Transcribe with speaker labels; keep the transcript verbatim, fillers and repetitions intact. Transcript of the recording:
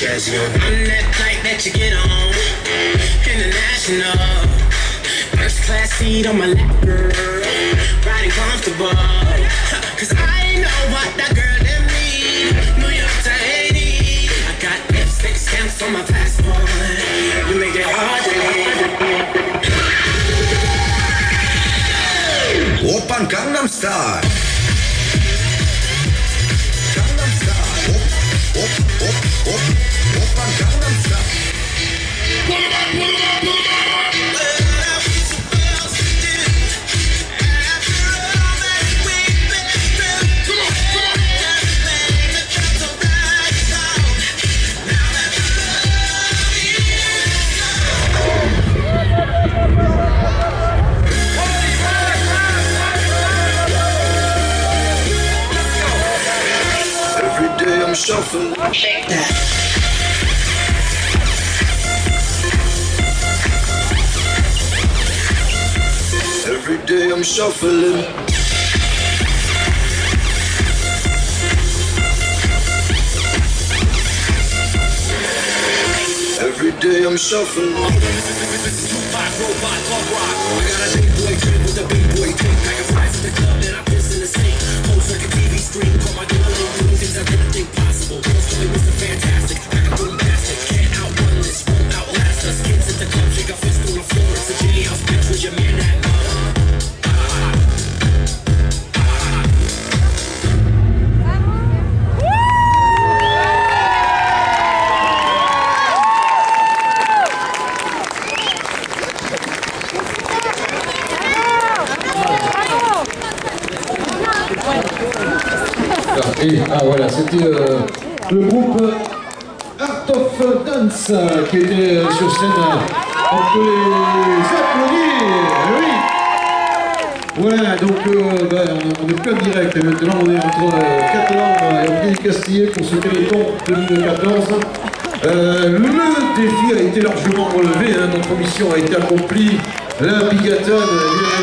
Speaker 1: Jazzy on. I'm that type that you get on. International. First class seat on my lap, girl. Riding comfortable. Cause I know what that girl them need. New York to Haiti. I got lipstick stamps on my passport. You make it hard to hit.
Speaker 2: Oppan Gangnam Style. Gangnam Style. Op, op, op, op. Oppan Gangnam Style. Pull it up, pull it up, pull it up. I'm shuffling. Shake that. Every day I'm shuffling. Every day I'm shuffling. Robot, pop rock. I got a big boy trip with a big boy tape. I can fly to the club and I piss in the sink. Whole circuit T V screen, call my door, doing things I didn't think possible. Girls told me Mister Fantastic, I can boom plastic. Can't outrun this, won't outlast us. Kids at the club, shake a fist on the floor. It's a Jenny house bitch with your man that mom.
Speaker 3: Et ah voilà, c'était euh, le groupe Art of Dance euh, qui était euh, sur scène. Euh, on peut les applaudir, oui. Voilà, donc euh, ben, on est plein direct et maintenant on est entre euh, Catalan et Orgueil-Castillé pour ce Téléthon deux mille quatorze. Euh, le défi a été largement relevé, hein, notre mission a été accomplie. La Bigathlon.